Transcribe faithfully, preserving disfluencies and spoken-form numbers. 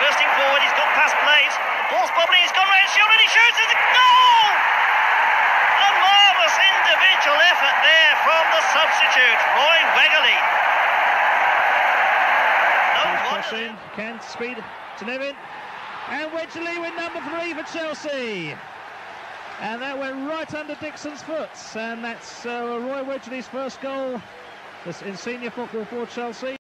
bursting forward, he's got past Blades. The ball's bobbling, he's gone round shoulder, and he shoots, it's a goal! A marvellous individual effort there from the substitute, Roy Wegerle. No wonder. Can speed to Nevin. And Wegerle with number three for Chelsea. And that went right under Dixon's foot. And that's uh, Roy Wegerle's first goal in senior football for Chelsea.